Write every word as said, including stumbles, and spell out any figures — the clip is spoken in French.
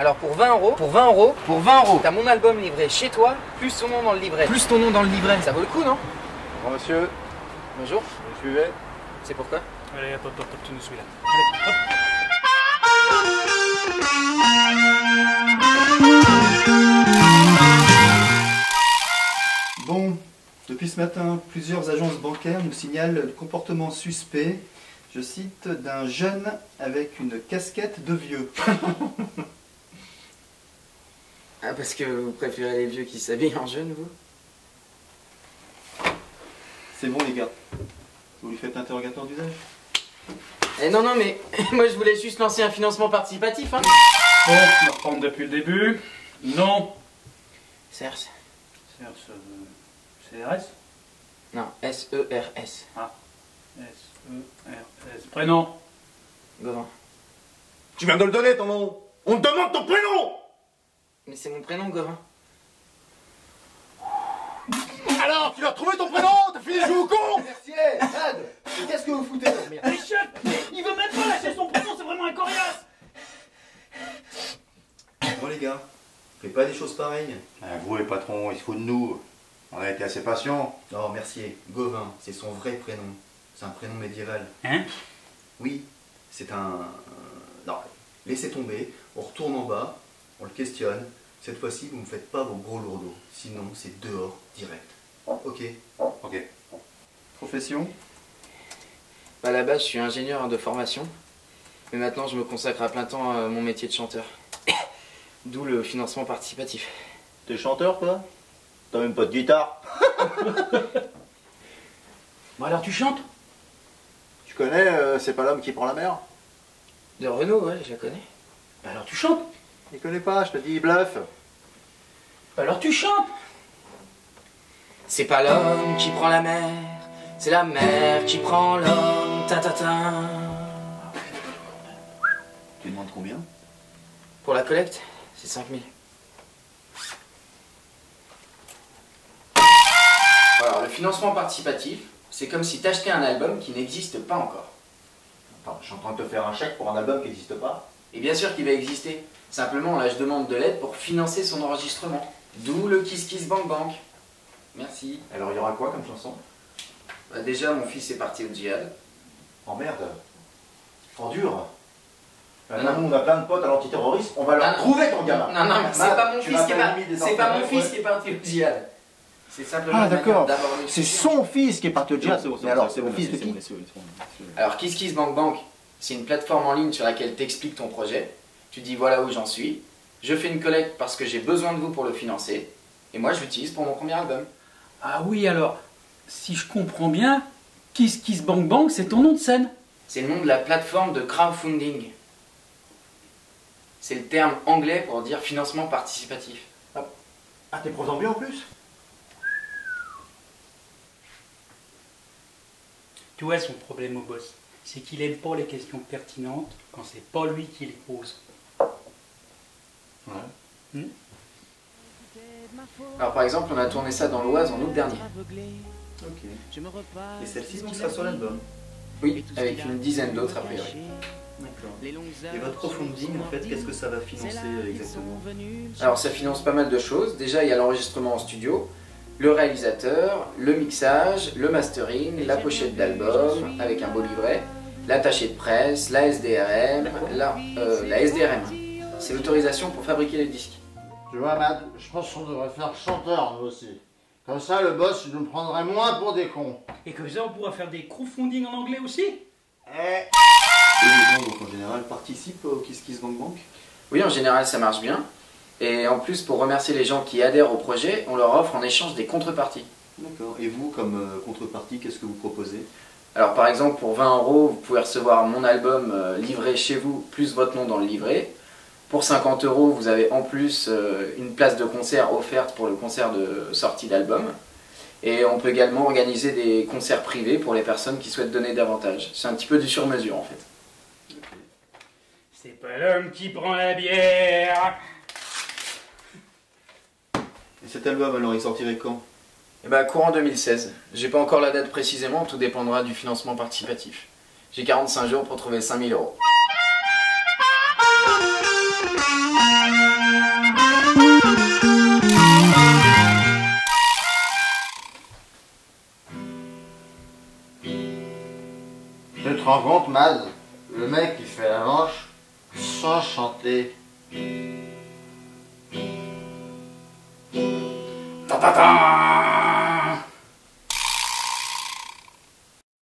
Alors pour vingt euros, pour vingt euros, pour vingt euros, t'as mon album livré chez toi, plus ton nom dans le livret. Plus ton nom dans le livret. Ça vaut le coup, non? Bon monsieur. Bonjour. Vous me suivez? C'est pourquoi? Allez, hop, hop, hop, tu nous suis là. Allez, hop. Bon, depuis ce matin, plusieurs agences bancaires nous signalent le comportement suspect, je cite, d'un jeune avec une casquette de vieux. Ah, parce que vous préférez les vieux qui s'habillent en jeune, vous? C'est bon les gars, vous lui faites l'interrogatoire d'usage? Eh non, non, mais moi je voulais juste lancer un financement participatif, hein. Bon, on va reprendre depuis le début. Non. Serge. Serge, euh, C R S? Non, S E R S. Ah. S E R S. Prénom? Gauvin. Tu viens de le donner ton nom. On te demande ton prénom. Mais c'est mon prénom, Gauvin. Alors, tu as trouvé ton prénom? T'as fini de jouer au con? Mercier, Sad, mais qu'est-ce que vous foutez là? Merde. Mais chef, il veut même pas lâcher son prénom, c'est vraiment un coriace. Bon les gars, faites pas des choses pareilles. Ah, vous les patrons, il se fout de nous. On a été assez patients. Non, Mercier, Gauvin, c'est son vrai prénom. C'est un prénom médiéval. Hein? Oui, c'est un... euh, Non, laissez tomber, on retourne en bas, on le questionne. Cette fois-ci, vous ne me faites pas vos gros lourdeaux. Sinon, c'est dehors, direct. Ok. Ok. Profession? Bah, à la base, je suis ingénieur de formation. Mais maintenant, je me consacre à plein temps à mon métier de chanteur. D'où le financement participatif. T'es chanteur toi? T'as même pas de guitare. Bon alors tu chantes? Tu connais euh, C'est pas l'homme qui prend la mer? De Renault, ouais, je la connais. Bah alors tu chantes? Il connaît pas, je te dis, il bluffe. Bah alors tu chantes? C'est pas l'homme qui prend la mer, c'est la mer qui prend l'homme. Ta ta ta. Tu demandes combien? Pour la collecte, c'est cinq mille. Alors, le financement participatif, c'est comme si t'achetais un album qui n'existe pas encore. Attends, je suis en train de te faire un chèque pour un album qui n'existe pas. Et bien sûr qu'il va exister. Simplement, là, je demande de l'aide pour financer son enregistrement. D'où le Kiss Kiss Bank Bank. Merci. Alors il y aura quoi comme chanson? Bah, déjà, mon fils est parti au djihad. Oh merde. Oh dur. Non, Là, nous, on a plein de potes à l'antiterroriste, on va leur Non, non. trouver ton gamin. Non, non, mais c'est Matt, pas mon tu fils vas qui est faire pas- limite des c'est pas mon enfants, fils ouais. qui est parti au djihad. C'est simplement Ah une manière d'accord, d'aborder le c'est sujet. son fils qui est parti au djihad. Mais alors, c'est le fils de qui? Alors, Kiss Kiss Bank Bank, c'est une plateforme en ligne sur laquelle t'expliques ton projet. Tu dis voilà où j'en suis. Je fais une collecte parce que j'ai besoin de vous pour le financer. Et moi, je l'utilise pour mon premier album. Ah oui alors, si je comprends bien, Kiss Kiss Bank Bank c'est ton nom de scène. C'est le nom de la plateforme de crowdfunding. C'est le terme anglais pour dire financement participatif. Ah, t'es prof d'anglais en plus? Tu vois son problème au boss, c'est qu'il aime pas les questions pertinentes quand c'est pas lui qui les pose. Ouais. Hmm? Alors par exemple, on a tourné ça dans l'Oise en août dernier. Ok. Et celle-ci, donc, sera sur l'album? Oui, avec une dizaine d'autres a priori. D'accord. Et votre crowdfunding, en fait, qu'est-ce que ça va financer euh, exactement? Alors ça finance pas mal de choses. Déjà, il y a l'enregistrement en studio, le réalisateur, le mixage, le mastering, la pochette d'album avec un beau livret, l'attaché de presse, la S D R M, la, euh, la S D R M. C'est l'autorisation pour fabriquer les disques. Tu vois, Matt, je pense qu'on devrait faire chanteur, nous aussi. Comme ça, le boss, il nous prendrait moins pour des cons. Et comme ça on pourra faire des crowdfunding en anglais aussi. Eh. Et les gens, donc, en général, participent au Kiss Kiss Bank Bank? Oui, en général, ça marche bien. Et en plus, pour remercier les gens qui adhèrent au projet, on leur offre en échange des contreparties. D'accord. Et vous, comme euh, contrepartie, qu'est-ce que vous proposez? Alors par exemple, pour vingt euros, vous pouvez recevoir mon album euh, livré chez vous, plus votre nom dans le livret. Pour cinquante euros, vous avez en plus euh, une place de concert offerte pour le concert de sortie d'album. Et on peut également organiser des concerts privés pour les personnes qui souhaitent donner davantage. C'est un petit peu du sur-mesure en fait. C'est pas l'homme qui prend la bière. Et cet album, alors, il sortirait quand? Et bah courant deux mille seize. J'ai pas encore la date précisément, tout dépendra du financement participatif. J'ai quarante-cinq jours pour trouver cinq mille euros. Tu te rends compte, Mad? Le mec qui fait la manche sans chanter. Ta ta ta.